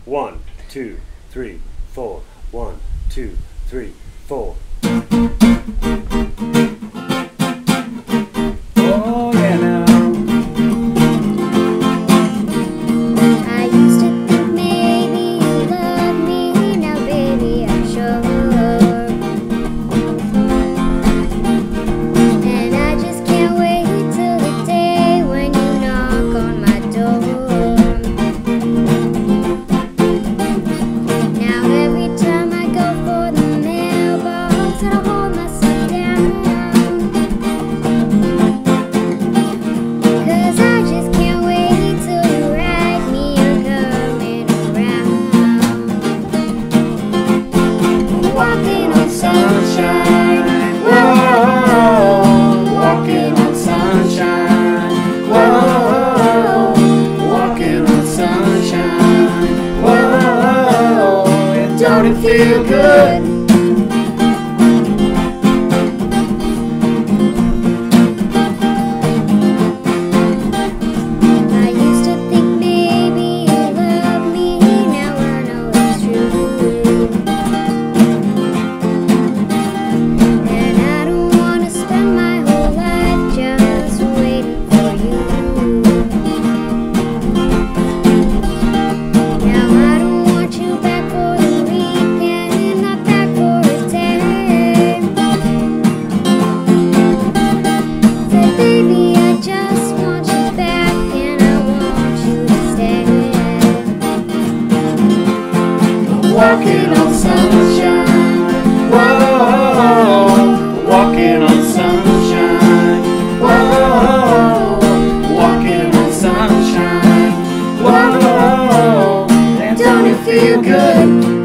1, 2, 3, 4. 1, 2, 3, 4. Oh yeah now. I used to think maybe you love me, now baby I'm sure. And I just can't wait till the day when you knock on my door. Now every time I go for the mailbox, I hold myself down, 'cause I just can't wait till you write me you're coming around. Walking on sunshine, whoa, walking on sunshine, whoa, walking on sunshine, whoa, and don't it feel good? I used to think maybe you love me, now I know it's true. And I don't want to spend my whole life just waiting for you. Now I don't want you back for the weekend, not back for a day. Said baby I just want you back and I want you to stay. Walking on sunshine, whoa, walking on sunshine, whoa, walking on sunshine, whoa, and don't it feel good?